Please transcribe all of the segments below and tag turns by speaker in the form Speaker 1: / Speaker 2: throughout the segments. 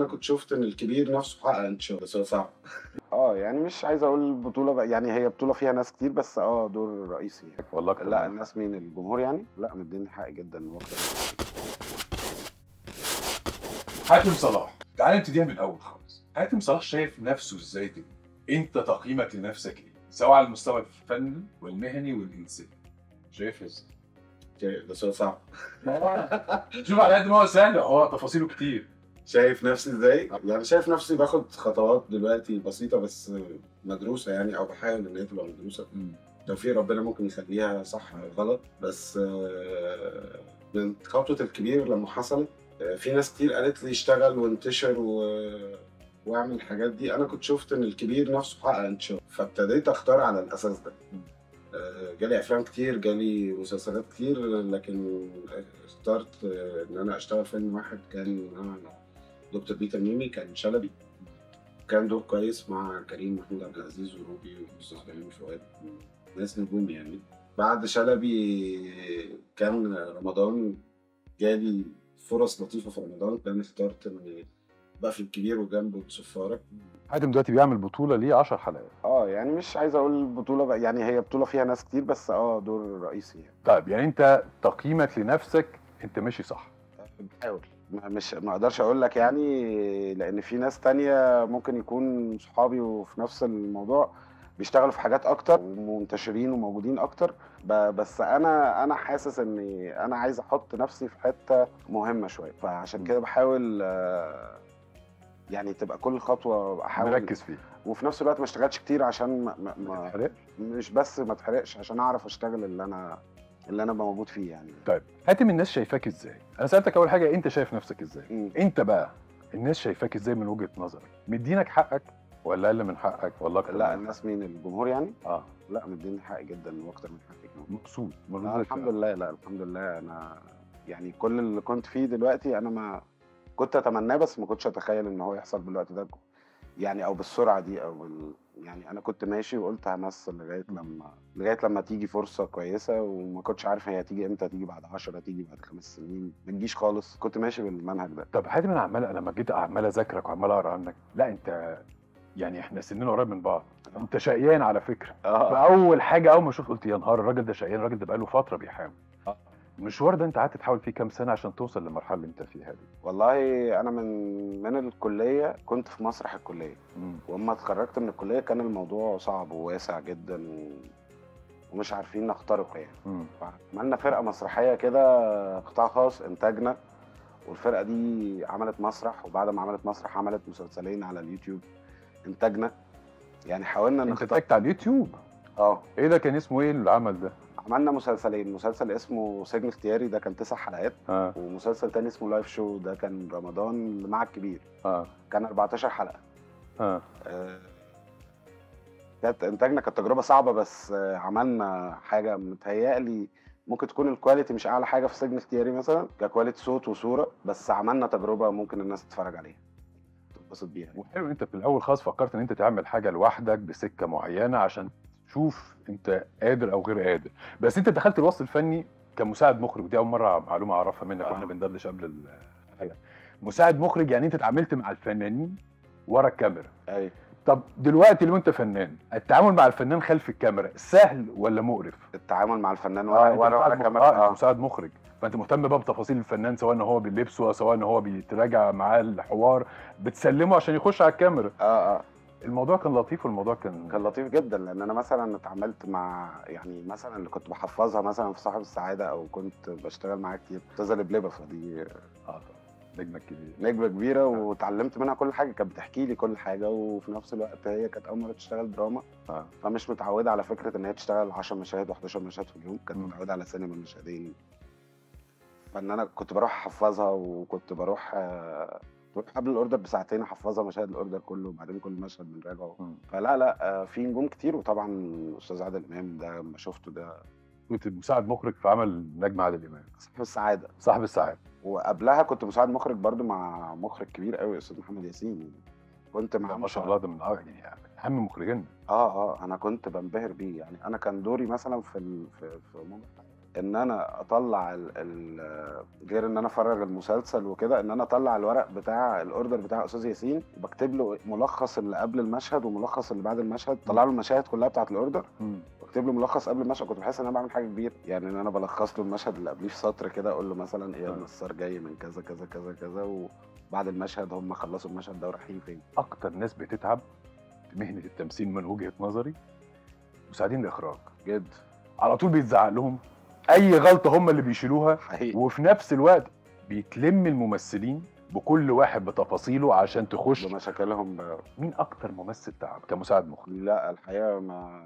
Speaker 1: كنت شفت ان الكبير نفسه حقق انتشار بس هو صعب.
Speaker 2: يعني مش عايز اقول بطولة بقى، يعني هي بطولة فيها ناس كتير بس دور رئيسي يعني.
Speaker 3: والله اكتر
Speaker 2: لا
Speaker 3: من
Speaker 2: الناس مين؟ الجمهور يعني؟ لا مديني حق جدا واكتر.
Speaker 4: حاتم صلاح، تعالى نبتديها من الاول خالص. حاتم صلاح شايف نفسه ازاي كده؟ انت تقييمك لنفسك ايه؟ سواء على المستوى الفني والمهني والانساني. شايف ازاي؟
Speaker 1: بس هو صعب.
Speaker 4: شوف، على قد ما هو سهل هو تفاصيله كتير.
Speaker 1: شايف نفسي ازاي؟ يعني شايف نفسي باخد خطوات دلوقتي بسيطة بس مدروسة يعني، او بحاول ان هي تبقى مدروسة. توفيق ربنا ممكن يخليها صح او غلط، بس من خطوة الكبير لما حصلت في ناس كتير قالت لي اشتغل وانتشر واعمل الحاجات دي. انا كنت شفت ان الكبير نفسه حقق انتشار، فابتديت اختار على الاساس ده. جالي افلام كتير، جالي مسلسلات كتير، لكن اخترت ان انا اشتغل فيلم واحد كان مع دكتور بيتر ميمي، كان شلبي. كان دور كويس مع كريم محمود عبد العزيز وروبي والاستاذ بيومي فؤاد، ناس نجوم يعني. بعد شلبي كان رمضان، جالي فرص لطيفه في رمضان، كان اخترت اني بقى في الكبير وجنبه صفاره.
Speaker 3: حاتم دلوقتي بيعمل بطوله ليه 10 حلقات.
Speaker 2: يعني مش عايز اقول بطولة بقى، يعني هي بطولة فيها ناس كتير بس دور رئيسي يعني.
Speaker 3: طيب يعني انت تقييمك لنفسك انت ماشي صح؟
Speaker 2: بحاول، ما اقدرش اقول لك يعني، لان في ناس تانية ممكن يكون صحابي وفي نفس الموضوع بيشتغلوا في حاجات اكتر ومنتشرين وموجودين اكتر. بس انا حاسس اني انا عايز احط نفسي في حتة مهمة شوية، فعشان كده بحاول يعني تبقى كل خطوة احاول
Speaker 3: مركز فيه
Speaker 2: وفي نفس الوقت ما اشتغلش كتير عشان
Speaker 3: ما تتحرقش.
Speaker 2: مش بس ما اتحرقش، عشان اعرف اشتغل اللي انا موجود فيه يعني.
Speaker 3: طيب حاتم، الناس شايفاك ازاي؟ انا سالتك اول حاجه انت شايف نفسك ازاي؟ انت بقى الناس شايفاك ازاي من وجهه نظرك؟ مدينك حقك ولا اقل من حقك ولا اكتر؟
Speaker 2: لا الناس مين؟ الجمهور يعني؟
Speaker 3: اه
Speaker 2: لا مديني حق جدا واكتر من حقي كمان.
Speaker 3: مبسوط
Speaker 2: الحمد لله. لا الحمد لله، انا يعني كل اللي كنت فيه دلوقتي انا ما كنت اتمناه، بس ما كنتش اتخيل ان هو يحصل بالوقت ده يعني، او بالسرعه دي، يعني انا كنت ماشي وقلت همثل لغايه لما تيجي فرصه كويسه، وما كنتش عارف هي هتيجي امتى، هتيجي بعد 10، هتيجي بعد 5 سنين، ما تجيش خالص. كنت ماشي بالمنهج ده.
Speaker 3: طب حاتم، انا لما جيت عمال اذاكرك وعمال اقرا عنك، لا انت يعني احنا سننا قريب من بعض. انت شقيان على فكره. فاول حاجه اول ما شفت قلت يا نهار، الراجل ده شقيان، الراجل ده بقاله فتره بيحاول. المشوار ده انت قعدت تحاول فيه كام سنه عشان توصل للمرحله اللي انت فيها دي؟
Speaker 2: والله انا من الكليه كنت في مسرح الكليه، واما اتخرجت من الكليه كان الموضوع صعب وواسع جدا ومش عارفين نخترقه يعني. فعملنا فرقه مسرحيه كده، قطاع خاص انتاجنا، والفرقه دي عملت مسرح، وبعد ما عملت مسرح عملت مسلسلين على اليوتيوب انتاجنا. يعني حاولنا
Speaker 3: انت انتجت على اليوتيوب؟ ايه ده؟ كان اسمه ايه العمل ده؟
Speaker 2: عملنا مسلسلين، مسلسل اسمه سجن اختياري ده كان 9 حلقات، ومسلسل تاني اسمه لايف شو ده كان رمضان مع الكبير، كان 14 حلقة. كانت انتاجنا، كانت تجربة صعبة، بس عملنا حاجة متهيألي ممكن تكون الكواليتي مش اعلى حاجة في سجن اختياري مثلا ككواليتي صوت وصورة، بس عملنا تجربة ممكن الناس تتفرج عليها تتبسط بيها يعني.
Speaker 3: وحلو انت في الاول خالص فكرت ان انت تعمل حاجة لوحدك بسكة معينة عشان تشوف انت قادر او غير قادر، بس انت دخلت الوسط الفني كمساعد مخرج، ودي اول مرة معلومة اعرفها منك واحنا بندردش قبل الحلقة. مساعد مخرج يعني انت اتعاملت مع الفنانين ورا الكاميرا.
Speaker 2: ايوه.
Speaker 3: طب دلوقتي لو انت فنان، التعامل مع الفنان خلف الكاميرا سهل ولا مقرف؟
Speaker 2: التعامل مع الفنان ورا
Speaker 3: الكاميرا انت مساعد مخرج، فانت مهتم بقى بتفاصيل الفنان، سواء ان هو بيلبسه سواء ان هو بيتراجع معاه الحوار، بتسلمه عشان يخش على الكاميرا. الموضوع كان لطيف، والموضوع كان
Speaker 2: لطيف جدا، لان انا مثلا اتعاملت مع يعني مثلا اللي كنت بحفظها مثلا في صاحب السعاده، او كنت بشتغل معاه كتير، استاذه لبلبه، فدي
Speaker 3: نجمه كبيره،
Speaker 2: نجمه كبيره، واتعلمت منها كل حاجه، كانت بتحكي لي كل حاجه، وفي نفس الوقت هي كانت اول مره تشتغل دراما، فمش متعوده على فكره ان هي تشتغل 10 مشاهد و11 مشهد في اليوم، كانت متعوده على سينما مشهدين، فان انا كنت بروح احفظها، وكنت بروح قبل الاوردر بساعتين احفظها مشاهد الاوردر كله، وبعدين كل مشهد بنراجعه. فلا في نجوم كتير، وطبعا الاستاذ عادل امام ده لما شفته ده.
Speaker 3: كنت مساعد مخرج في عمل نجم عادل امام
Speaker 2: صاحب السعاده.
Speaker 3: صاحب السعاده،
Speaker 2: وقبلها كنت مساعد مخرج برضو مع مخرج كبير قوي استاذ محمد ياسين، كنت مع
Speaker 3: ما شاء الله ده من يعني اهم مخرجين.
Speaker 2: انا كنت بنبهر بيه يعني. انا كان دوري مثلا في ان انا اطلع غير ان انا افرغ المسلسل وكده، ان انا اطلع الورق بتاع الاوردر بتاع استاذ ياسين وبكتب له ملخص اللي قبل المشهد وملخص اللي بعد المشهد، طلع له المشاهد كلها بتاعت الاوردر واكتب له ملخص قبل المشهد. كنت بحس ان انا بعمل حاجه كبيره، يعني ان انا بلخص له المشهد اللي قبليه في سطر كده، اقول له مثلا ايه النصار جاي من كذا كذا كذا كذا، وبعد المشهد هم خلصوا المشهد ده ورايحين فين.
Speaker 3: اكتر ناس بتتعب في مهنه التمثيل من وجهه نظري مساعدين الاخراج،
Speaker 2: جد
Speaker 3: على طول بيتزعق لهم، اي غلطه هم اللي بيشيلوها،
Speaker 2: حقيقي.
Speaker 3: وفي نفس الوقت بيتلم الممثلين بكل واحد بتفاصيله عشان تخش
Speaker 2: بمشاكلهم
Speaker 3: مين اكتر ممثل تعب كمساعد مخرج؟
Speaker 2: لا الحقيقه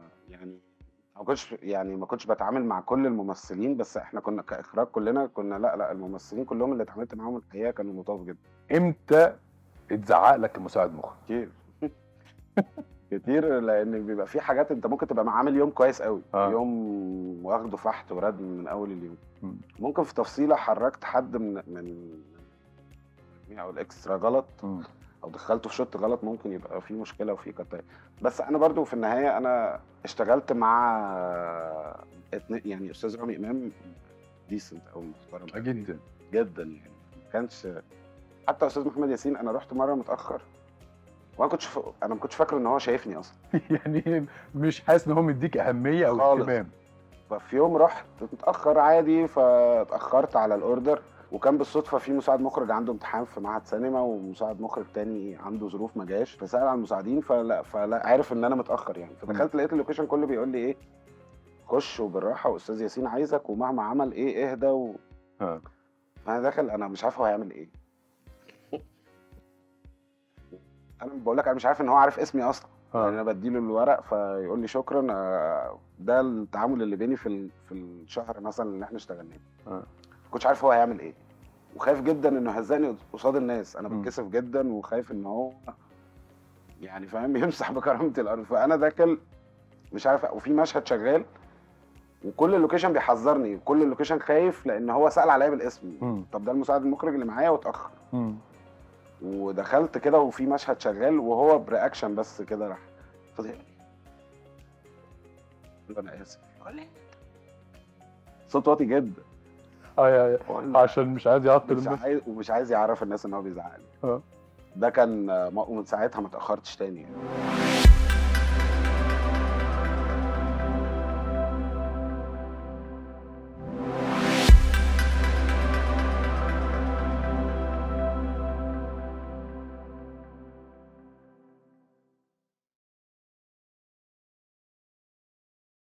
Speaker 2: ما كنتش بتعامل مع كل الممثلين، بس احنا كنا كاخراج كلنا كنا لا الممثلين كلهم اللي اتعاملت معاهم الحقيقه كانوا لطاف جدا.
Speaker 3: امتى اتزعق لك كمساعد مخرج؟
Speaker 2: كتير كتير، لان بيبقى في حاجات انت ممكن تبقى عامل يوم كويس قوي، يوم واخده فحت وردم من اول اليوم، ممكن في تفصيله حركت حد من او الاكسترا غلط، او دخلته في شوت غلط، ممكن يبقى في مشكله وفي قطع. بس انا برضو في النهايه انا اشتغلت مع يعني استاذ رامي امام ديسنت او محترم
Speaker 3: جدا
Speaker 2: جدا، يعني ما كانش حتى استاذ محمد ياسين. انا رحت مره متاخر وانا ما كنتش فاكر ان هو شايفني اصلا
Speaker 3: يعني مش حاسس ان هو مديك اهميه او اهتمام.
Speaker 2: ففي يوم رحت متاخر عادي، فاتاخرت على الاوردر، وكان بالصدفه في مساعد مخرج عنده امتحان في معهد سينما ومساعد مخرج تاني عنده ظروف ما جاش، فسال على المساعدين فلا عارف ان انا متاخر يعني، فدخلت لقيت اللوكيشن كله بيقول لي ايه خش وبالراحه واستاذ ياسين عايزك ومهما عمل ايه اهدى انا داخل انا مش عارف هو هيعمل ايه. انا بقول لك انا مش عارف ان هو عارف اسمي اصلا، يعني انا بديله الورق فيقول لي شكرا. ده التعامل اللي بيني في الشهر مثلا اللي احنا اشتغلناه. ما كنتش عارف هو هيعمل ايه، وخايف جدا انه هزقني قصاد الناس، انا بتكسف جدا وخايف ان هو يعني فاهم يمسح بكرامتي الارض. فانا داخل مش عارف، وفي مشهد شغال وكل اللوكيشن بيحذرني، وكل اللوكيشن خايف لان هو سال عليا بالاسم. طب ده المساعد المخرج اللي معايا واتاخر. ودخلت كده وفي مشهد شغال وهو برياكشن بس كده راح فضل انا اسف صوت واطي جدا
Speaker 3: عشان مش عايز يعطل
Speaker 2: ومش عايز يعرف الناس ان هو بيزعق لي. ده كان من ساعتها ما اتاخرتش تاني يعني.